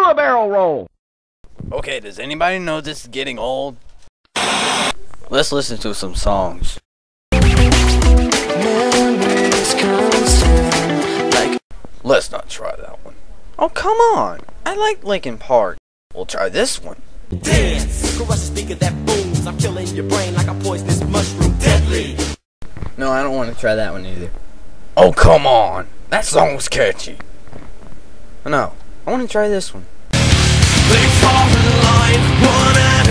a barrel roll. Okay, does anybody know this is getting old? Let's listen to some songs. Let's not try that one. Oh, come on. I like Linkin Park. We'll try this one. Dance, crush the speaker that booms. I'm killing your brain like a poisonous mushroom. Deadly. No, I don't want to try that one either. Oh, come on. That song was catchy. No, I want to try this one. They fall in line, one at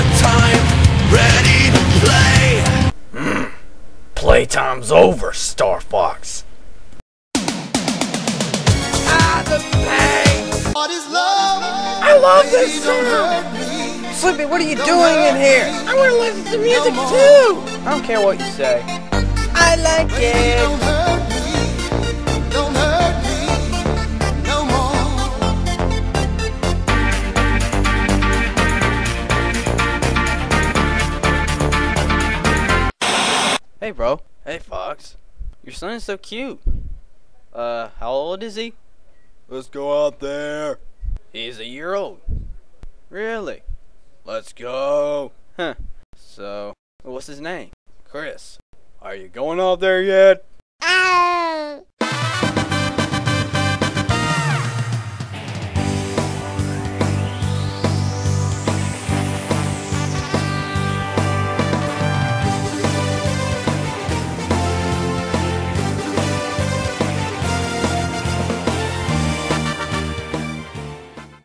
a time, ready to play. Playtime's over, Starfox. I love this song. Slippy, what are you doing in here? I want to listen to music too. I don't care what you say. I like it. Don't hurt me no more. Hey, bro. Hey, Fox. Your son is so cute. How old is he? Let's go out there. He's a year old. Really? Let's go. Huh. So, what's his name? Chris. Are you going out there yet?